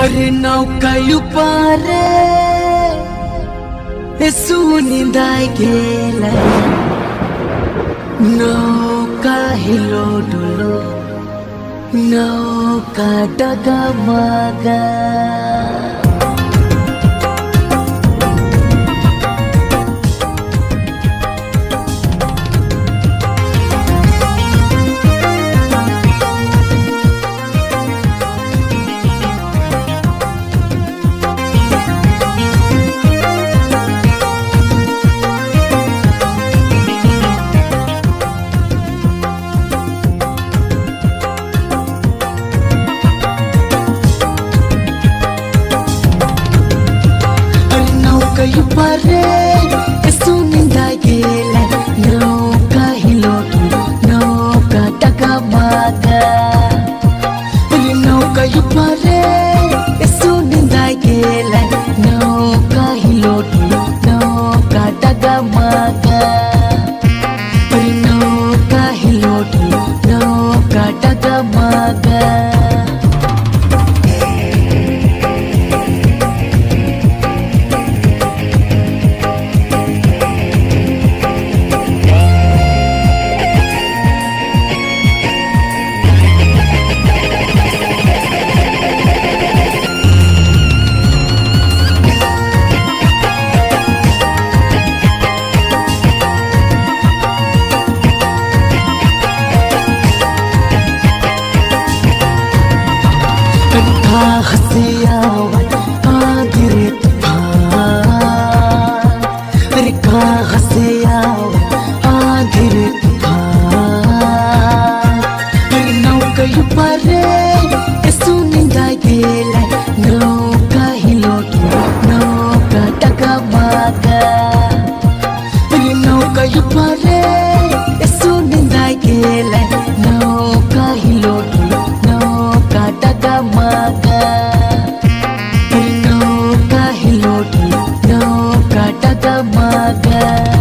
अरे नौका पारे सुनिंदाय गेला नौका हिलो डुलो नौका डगमगा पारे सुनिंदाय गेला नौका हिलो नौका डगमगा नौका पारे सुनिंदाय गेला नौका हिलो नौका डगमगा नौका हिलो नौका डगमगा हसिया आदिरे तूफान अरे का हसिया आदिरे तूफान अरे नौका पारे सुनिंदाय गेला नौका हिलो नौका डगमगा अरे नौका पारे सुनिंदाय गेला नौका हिलो नौका डगमगा नौका हिलो नौका डगमगा